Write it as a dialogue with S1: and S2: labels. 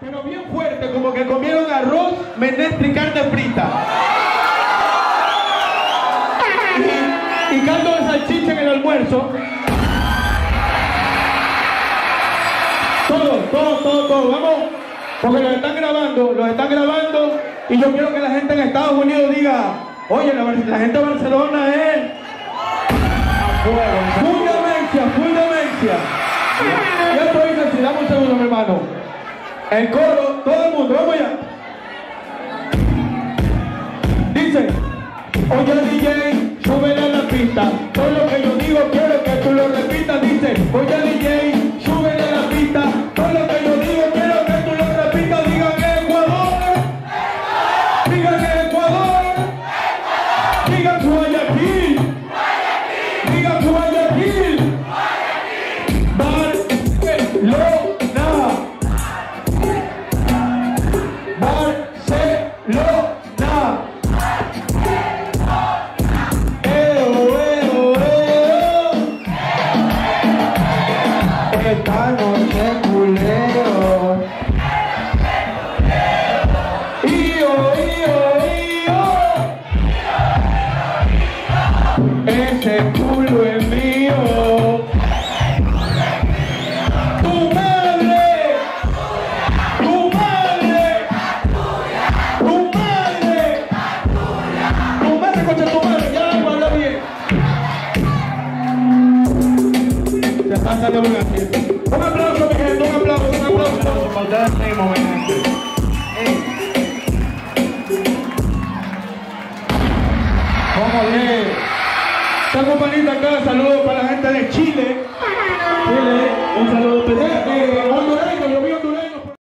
S1: pero bien fuerte, como que comieron arroz, menestra y carne frita. Y caldo de salchicha en el almuerzo. Todo, vamos, porque los están grabando, y yo quiero que la gente en Estados Unidos diga, oye, la gente de Barcelona es full demencia. Ya estoy así, dame un segundo, mi hermano. El coro, todo el mundo, vamos allá. Dice, oye DJ, súbele a la pista. Todo lo que yo digo quiero que tú lo repitas. Dice, oye DJ, súbele a la pista. Todo lo que yo digo quiero que tú lo repitas. Digan Ecuador, digan Ecuador, digan Guayaquil, digan Guayaquil, Barcelona. Esta noche culero. Ese culo es mío. Tu madre, tu madre, tu madre, tu madre, coche tu madre, ya habla bien. Se pasa de un asiento. Un aplauso, mi gente, un aplauso. Vamos bien. Tengo panita acá, saludos para la gente de Chile. Un saludo especial.